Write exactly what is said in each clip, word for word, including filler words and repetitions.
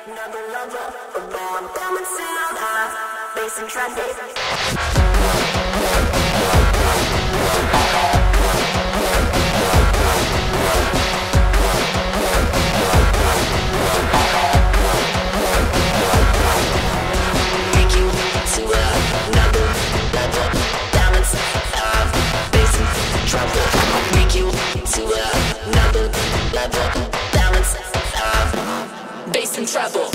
Another lover, although I'm balancing out high, bass and traffic. Take you to another level, balance of bass and trouble. Take you to another level, balance of bass and trouble.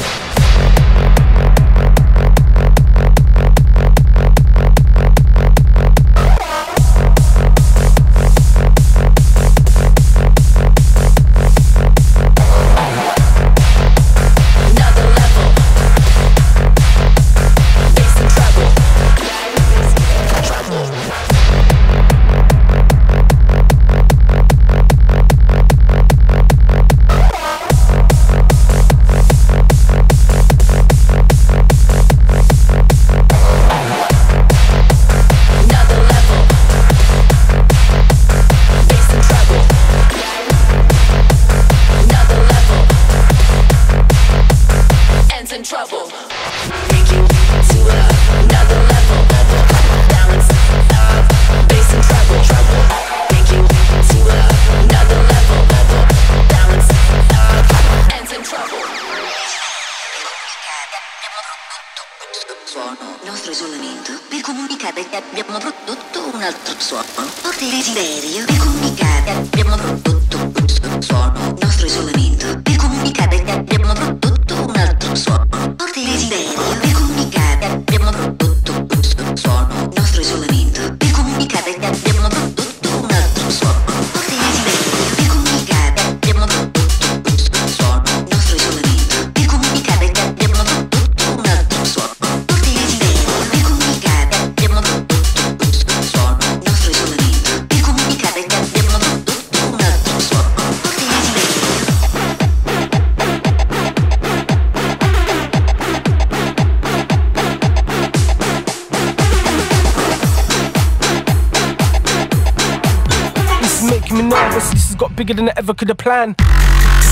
Nostro isolamento per comunicare che abbiamo prodotto un altro suono. Forte desiderio per comunicare abbiamo prodotto questo suono. Nostro isolamento per comunicare che abbiamo prodotto un altro suono. Forte desiderio per comunicare abbiamo prodotto questo suono. Nostro isolamento per comunicare che abbiamo prodotto un altro suono. Forte desiderio per comunicare abbiamo prodotto questo suono. Nostro isolamento per comunicare che abbiamo prodotto un altro suono. Making me nervous, this has got bigger than I ever could have planned.